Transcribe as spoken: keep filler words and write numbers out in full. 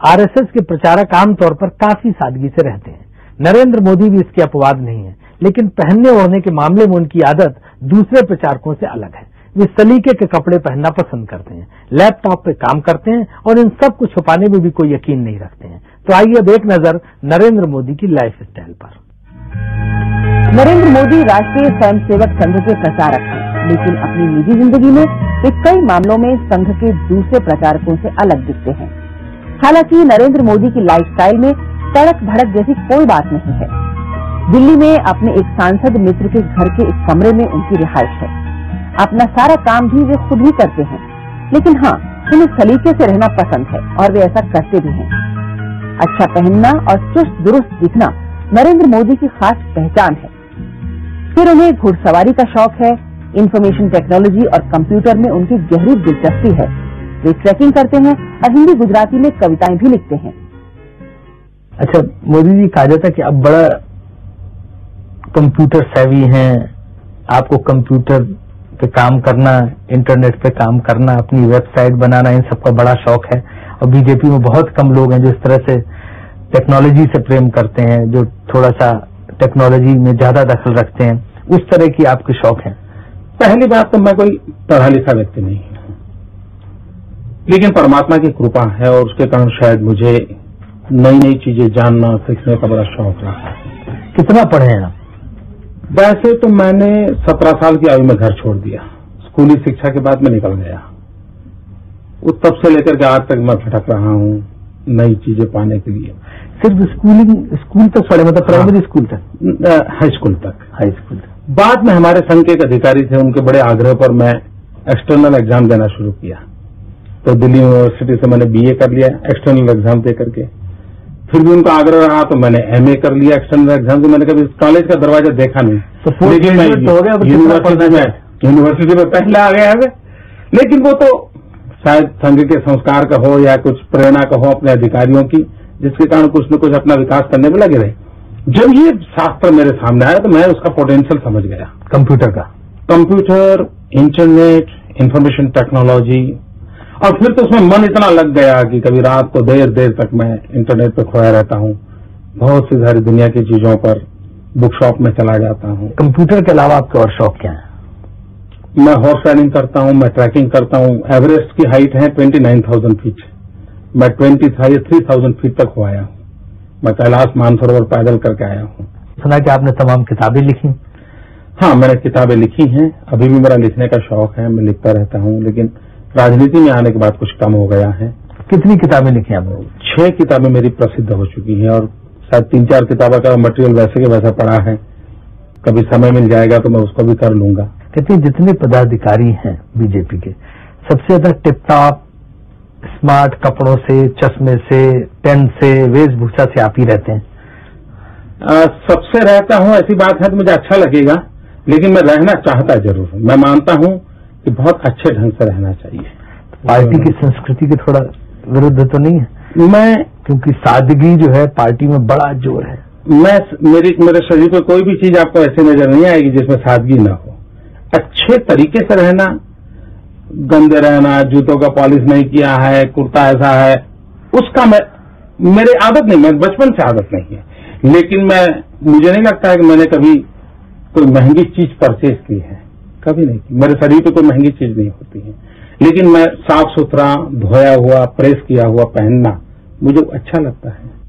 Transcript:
RSS के प्रचारक आमतौर पर काफी सादगी से रहते हैं। नरेंद्र मोदी भी इसके अपवाद नहीं है, लेकिन पहनने ओढ़ने के मामले में उनकी आदत दूसरे प्रचारकों से अलग है। वे सलीके के कपड़े पहनना पसंद करते हैं, लैपटॉप पे काम करते हैं और इन सब को छुपाने में भी कोई यकीन नहीं रखते हैं। तो आइए अब एक नजर नरेंद्र मोदी की लाइफ स्टाइल पर। नरेंद्र मोदी राष्ट्रीय स्वयंसेवक संघ के प्रचारक हैं, लेकिन अपनी निजी जिंदगी में वे कई मामलों में संघ के दूसरे प्रचारकों से अलग दिखते हैं। हालांकि नरेंद्र मोदी की लाइफस्टाइल में तड़क भड़क जैसी कोई बात नहीं है। दिल्ली में अपने एक सांसद मित्र के घर के एक कमरे में उनकी रिहाइश है। अपना सारा काम भी वे खुद ही करते हैं, लेकिन हाँ, उन्हें सलीके से रहना पसंद है और वे ऐसा करते भी हैं। अच्छा पहनना और चुस्त दुरुस्त दिखना नरेंद्र मोदी की खास पहचान है। फिर उन्हें घुड़सवारी का शौक है, इंफॉर्मेशन टेक्नोलॉजी और कंप्यूटर में उनकी गहरी दिलचस्पी है। वे ट्रैकिंग करते हैं और हिंदी गुजराती में कविताएं भी लिखते हैं। अच्छा, मोदी जी कहा जाता है कि अब बड़ा कंप्यूटर सेवी हैं, आपको कंप्यूटर पे काम करना, इंटरनेट पे काम करना, अपनी वेबसाइट बनाना, इन सबका बड़ा शौक है। और बीजेपी में बहुत कम लोग हैं जो इस तरह से टेक्नोलॉजी से प्रेम करते हैं, जो थोड़ा सा टेक्नोलॉजी में ज्यादा दखल रखते हैं। उस तरह की आपके शौक हैं? पहली बात तो मैं कोई पढ़ा लिखा व्यक्ति नहीं हूं, लेकिन परमात्मा की कृपा है और उसके कारण शायद मुझे नई नई चीजें जानना सीखने का बड़ा शौक रहा है। कितना पढ़े हैं आप? वैसे तो मैंने सत्रह साल की आयु में घर छोड़ दिया। स्कूली शिक्षा के बाद मैं निकल गया। उस तब से लेकर के आज तक मैं भटक रहा हूँ नई चीजें पाने के लिए। सिर्फ स्कूलिंग स्कूल तक पढ़े, मतलब प्राइमरी हाँ, स्कूल तक? हाई स्कूल तक। हाई स्कूल तक। बाद में हमारे संघ के एक अधिकारी थे, उनके बड़े आग्रह पर मैं एक्सटर्नल एग्जाम देना शुरू किया। तो दिल्ली यूनिवर्सिटी से मैंने बीए कर लिया एक्सटर्नल एग्जाम दे करके। फिर भी उनका आग्रह रहा तो मैंने एमए कर लिया एक्सटर्नल एग्जाम से। मैंने कभी कॉलेज का दरवाजा देखा नहीं, तो लेकिन मैं यूनिवर्सिटी में यूनिवर्सिटी में पहले आ गया है। लेकिन वो तो शायद संघ के संस्कार का हो या कुछ प्रेरणा का हो अपने अधिकारियों की, जिसके कारण कुछ न कुछ अपना विकास करने में लगे रहे। जब ये शास्त्र मेरे सामने आया तो मैं उसका पोटेंशियल समझ गया। कंप्यूटर का, कंप्यूटर, इंटरनेट, इंफॉर्मेशन टेक्नोलॉजी, और फिर तो उसमें मन इतना लग गया कि कभी रात को देर देर तक मैं इंटरनेट पर खोया रहता हूँ। बहुत सी सारी दुनिया की चीजों पर बुक शॉप में चला जाता हूँ। कंप्यूटर के अलावा आपके और शौक क्या है? मैं हॉर्स राइडिंग करता हूँ, मैं ट्रैकिंग करता हूँ। एवरेस्ट की हाइट है ट्वेंटी नाइन थाउजेंड फीट, मैं ट्वेंटी थ्री थाउजेंड फीट तक हो आया हूँ। मैं कैलाश मानसरोवर पैदल करके आया हूँ। सुना कि आपने तमाम किताबें लिखी? हाँ, मैंने किताबें लिखी हैं। अभी भी मेरा लिखने का शौक है, मैं लिखता रहता हूँ, लेकिन राजनीति में आने के बाद कुछ कम हो गया है। कितनी किताबें लिखी आपने? छह किताबें मेरी प्रसिद्ध हो चुकी हैं और शायद तीन चार किताबों का मटेरियल वैसे के वैसा पड़ा है। कभी समय मिल जाएगा तो मैं उसको भी कर लूंगा। कहते हैं जितने पदाधिकारी हैं बीजेपी के, सबसे ज्यादा टिपटॉप स्मार्ट कपड़ों से, चश्मे से, पेन से, वेशभूषा से आप ही रहते हैं। आ, सबसे रहता हूं ऐसी बात है तो मुझे अच्छा लगेगा, लेकिन मैं रहना चाहता जरूर हूं। मैं मानता हूं कि बहुत अच्छे ढंग से रहना चाहिए। पार्टी की संस्कृति के थोड़ा विरुद्ध तो नहीं है? मैं, क्योंकि सादगी जो है पार्टी में बड़ा जोर है। मैं मेरी मेरे शरीर पर कोई भी चीज आपको ऐसे नजर नहीं आएगी जिसमें सादगी ना हो। अच्छे तरीके से रहना, गंदे रहना, जूतों का पॉलिश नहीं किया है, कुर्ता ऐसा है, उसका मैं मेरी आदत नहीं, मैं बचपन से आदत नहीं है। लेकिन मैं मुझे नहीं लगता है कि मैंने कभी कोई महंगी चीज परचेज की है, कभी नहीं की। मेरे शरीर पे कोई महंगी चीज नहीं होती है, लेकिन मैं साफ सुथरा, धोया हुआ, प्रेस किया हुआ पहनना मुझे अच्छा लगता है।